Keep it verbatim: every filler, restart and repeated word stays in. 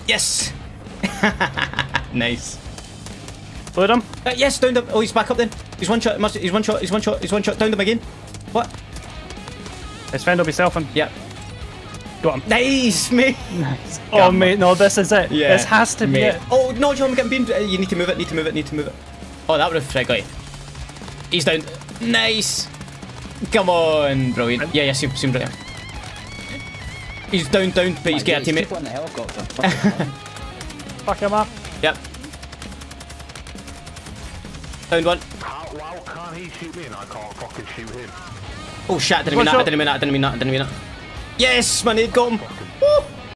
Yes. Nice. Load him. Uh, yes, downed him. Oh, he's back up then. He's one shot. Must. He's one shot. He's one shot. He's one shot. Downed him again. What? His friend will be selfing. Yep. Got him. Nice, mate. Nice. Oh, mate, no, this is it. Yeah, this has to be mate. it. Oh, no, John, I'm getting beamed. Uh, You need to move it. Need to move it. Need to move it. Oh, that would have uh, got you. He's down. Nice. Come on, brilliant. Yeah, yeah, seem, seem brilliant. He's down, down, but he's getting a teammate. On the helicopter. Fuck him, man. Fuck him up. Yep. Down one. How, how can he shoot me and I can't fucking shoot him? Oh shit, I didn't mean that, I didn't mean that, I didn't mean that, I didn't mean that. Yes, man, he got him. Woo.